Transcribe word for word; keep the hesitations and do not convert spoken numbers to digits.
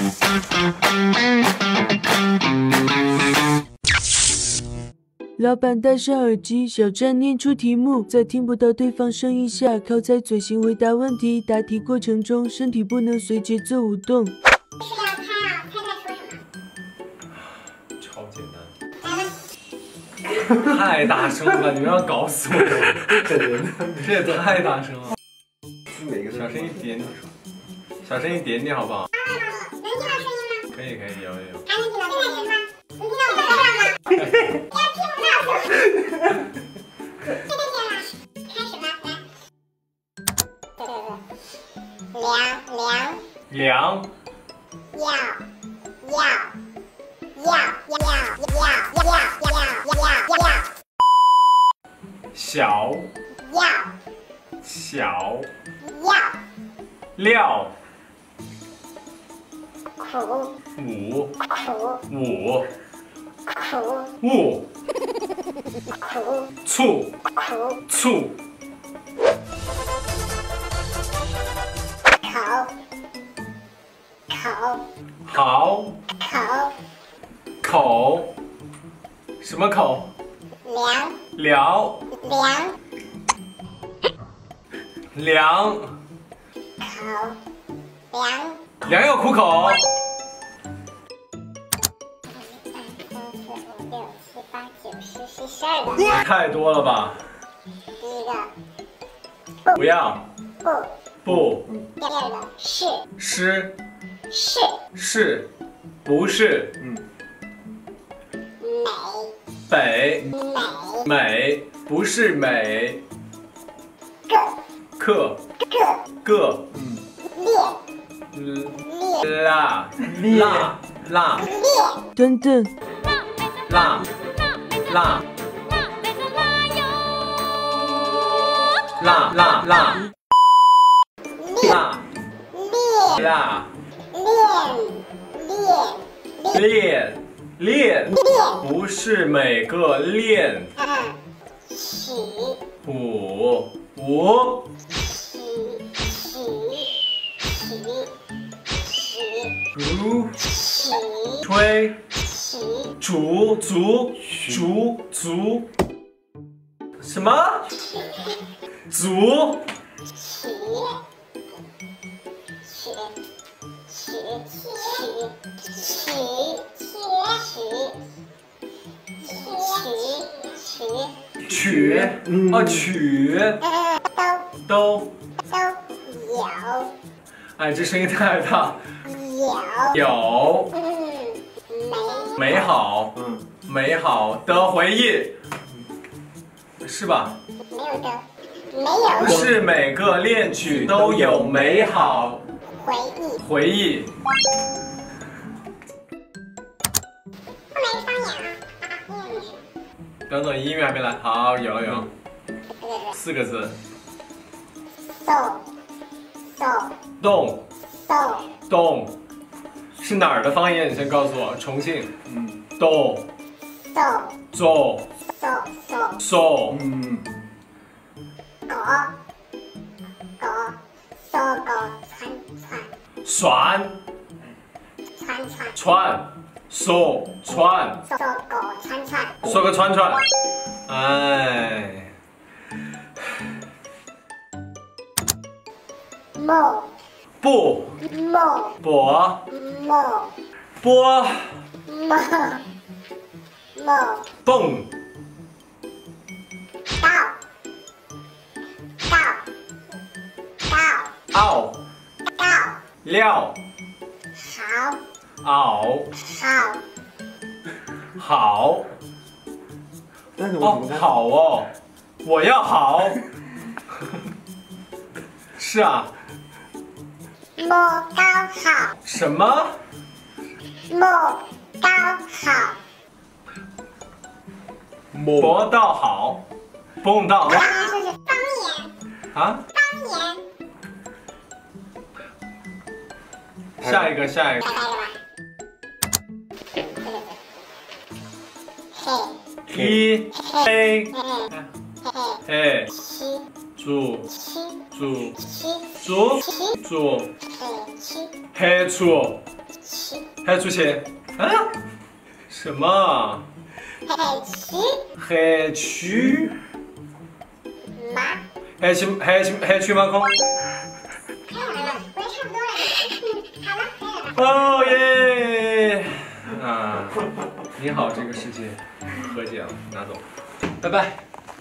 老板戴上耳机，小站念出题目，在听不到对方声音下，靠在嘴型回答问题。答题过程中，身体不能随节奏舞动。 是要猜啊，猜猜说什么？ 超简单。太大声了，你们要搞死我！这人，这也太大声了。小声一点点，小声一点点，好不好？ 能听到声音吗？ 可以可以，有有有。 还能听到声音吗？能听到我说话吗？要听不到。这个天了，开始吧，来。对对对，凉凉。 凉。 要要要要要要要要要。 小。 要。 小。 要。 料。 苦。 五。 苦。 五。 苦。 物。 苦。 醋。 苦。 醋。 口。口。 好。 口。 口。什么口？ 凉。 聊。 凉。 凉。 口。凉。 良药苦口。 六七八九十十十二个。 太多了吧？ 第一个不要。 不。 不。 第二个是。 是。 是。 是。不是。 美。 北。 美。 美。不是美。 个。 克。 个。 个。 列。 嗯。辣。辣。辣。 列。 等等。 辣。辣。辣辣辣。辣。 列。 辣。 练。练。 练。练。不是每个练。 二。起。 五。五。 起。起。起。 如。 起。 吹。 起。 竹。足。竹。足。什么？足。 起。起。起。起。起。起。起。 曲。哦，曲。 都。 都。 都有。 哎，这声音太大。 有。 有。 嗯。 美。美好。 嗯。 美好的回忆。是吧？ 没有的。没有。 不是每个恋曲都有美好回忆。 回忆。 不能方言啊！啊，音乐是。 等等，音乐还没来。好，有了有了。 对对对。 四个字。 动。动。 动。 动。 动。是哪儿的方言？你先告诉我。重庆。 嗯。 动。 动。 走。 走走。 走。 嗯。 狗。狗。搜狗窜窜。 船。 窜窜。 船。搜船。 搜狗窜窜。 说个串串。哎。 梦。 不。 梦。 波。 梦。 波。 梦。梦。 蹦。 到。到。到。 奥。 到。 料。 好。 熬。 好。 好。 但是我哦，好哦，我要好。是啊。 摸高好。 什么？ 摸高好。 磨到好，蹦到方言是方言。 啊。 方言。 下一个，下一个。 再来一个吧。嘿。 一黑。嘿。 七。 猪。 七。 猪。 七。 猪。 七。 猪。 嘿七。 黑猪。 七。 海出去。啊？什么？ 海去海去？ 马。 海去海去海去马空。 可以了，我也差不多了。嗯，好了，可以了。 哦耶！啊，你好，这个世界，和解了，拿走，拜拜。